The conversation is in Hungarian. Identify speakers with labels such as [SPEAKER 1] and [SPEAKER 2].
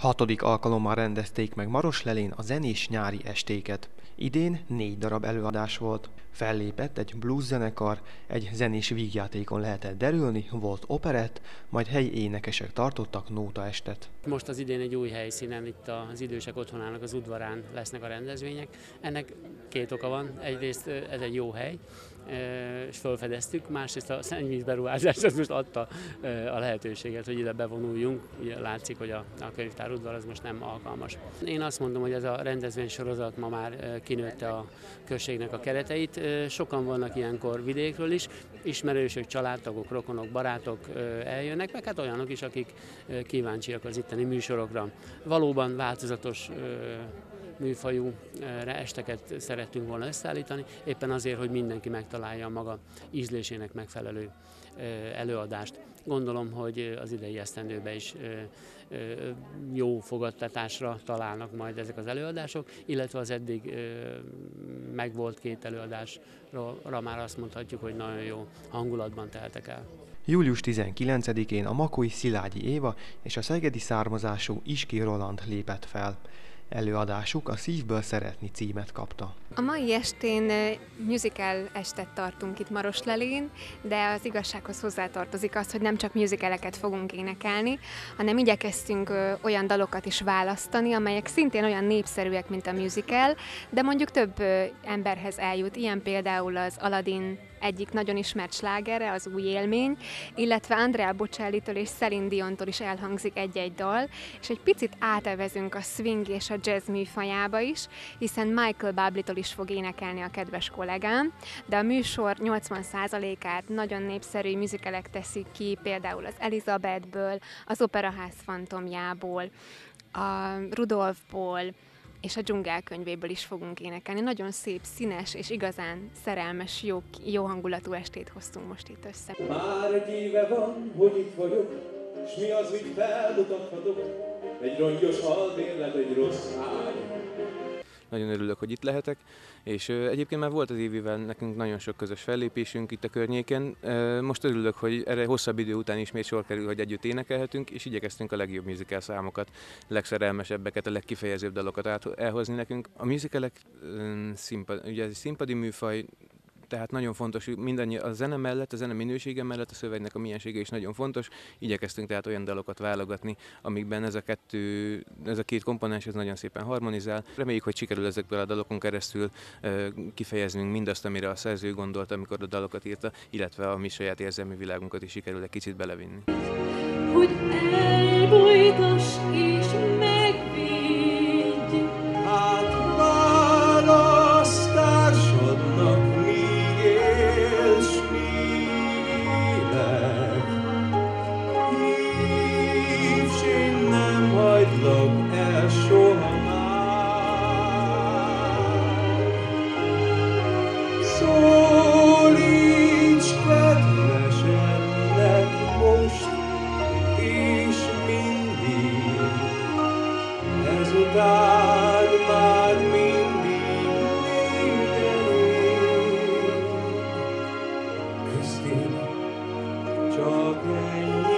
[SPEAKER 1] Hatodik alkalommal rendezték meg Maroslelén a zenés nyári estéket. Idén 4 darab előadás volt. Fellépett egy blues zenekar, egy zenés vígjátékon lehetett derülni, volt operett, majd helyi énekesek tartottak nótaestet.
[SPEAKER 2] Most az idén egy új helyszínen, itt az Idősek Otthonának az udvarán lesznek a rendezvények. Ennek 2 oka van. Egyrészt ez egy jó hely, és felfedeztük, másrészt a szennyvízberuházás az most adta a lehetőséget, hogy ide bevonuljunk. Ugye látszik, hogy a könyvtár udvar az most nem alkalmas. Én azt mondom, hogy ez a rendezvénysorozat ma már kinőtte a községnek a kereteit. Sokan vannak ilyenkor vidékről is, ismerősök, családtagok, rokonok, barátok eljönnek, meg hát olyanok is, akik kíváncsiak az itteni műsorokra. Valóban változatos műfajú esteket szerettünk volna összeállítani, éppen azért, hogy mindenki megtalálja a maga ízlésének megfelelő előadást. Gondolom, hogy az idei esztendőben is jó fogadtatásra találnak majd ezek az előadások, illetve az eddig megvolt 2 előadásra már azt mondhatjuk, hogy nagyon jó hangulatban teltek el.
[SPEAKER 1] Július 19-én a makói Szilágyi Éva és a szegedi származású Iski Roland lépett fel. Előadásuk a Szívből szeretni címet kapta.
[SPEAKER 3] A mai estén musical estet tartunk itt Maroslelén, de az igazsághoz hozzátartozik az, hogy nem csak musicaleket fogunk énekelni, hanem igyekeztünk olyan dalokat is választani, amelyek szintén olyan népszerűek, mint a musical, de mondjuk több emberhez eljut. Ilyen például az Aladdin egyik nagyon ismert slágere, az Új élmény, illetve Andrea Bocellitől és Celine Diontól is elhangzik egy-egy dal, és egy picit átevezünk a swing és a jazz műfajába is, hiszen Michael Bublé-tól is fog énekelni a kedves kollégám, de a műsor 80%-át nagyon népszerű musicalek teszik ki, például az Elizabethből, az Operaház fantomjából, a Rudolfból, és a Dzsungelkönyvéből is fogunk énekelni. Nagyon szép, színes és igazán szerelmes, jó hangulatú estét hoztunk most itt össze.
[SPEAKER 4] Már egy éve van, hogy itt vagyok, s mi az, hogy felmutathatok, egy rongyos albérlet, egy rossz ágy.
[SPEAKER 5] Nagyon örülök, hogy itt lehetek, és egyébként már volt az Évivel nekünk nagyon sok közös fellépésünk itt a környéken. Most örülök, hogy erre hosszabb idő után ismét sor kerül, hogy együtt énekelhetünk, és igyekeztünk a legjobb musical számokat, legszerelmesebbeket, a legkifejezőbb dalokat elhozni nekünk. A musicalek ugye egy színpadi műfaj, tehát nagyon fontos, a zene mellett, a zene minősége mellett a szövegnek a miensége is nagyon fontos. Igyekeztünk tehát olyan dalokat válogatni, amikben ez a 2 komponens ez nagyon szépen harmonizál. Reméljük, hogy sikerül ezekből a dalokon keresztül kifejeznünk mindazt, amire a szerző gondolt, amikor a dalokat írta, illetve a mi saját érzelmi világunkat is sikerül egy kicsit belevinni.
[SPEAKER 6] Hogy elbújtass és megvédj,
[SPEAKER 4] Hát választásodnak hagylak el soha már. Szólíts kedvesednek most és mindig, ezután már mindig mindenütt. Köztén csak ennyi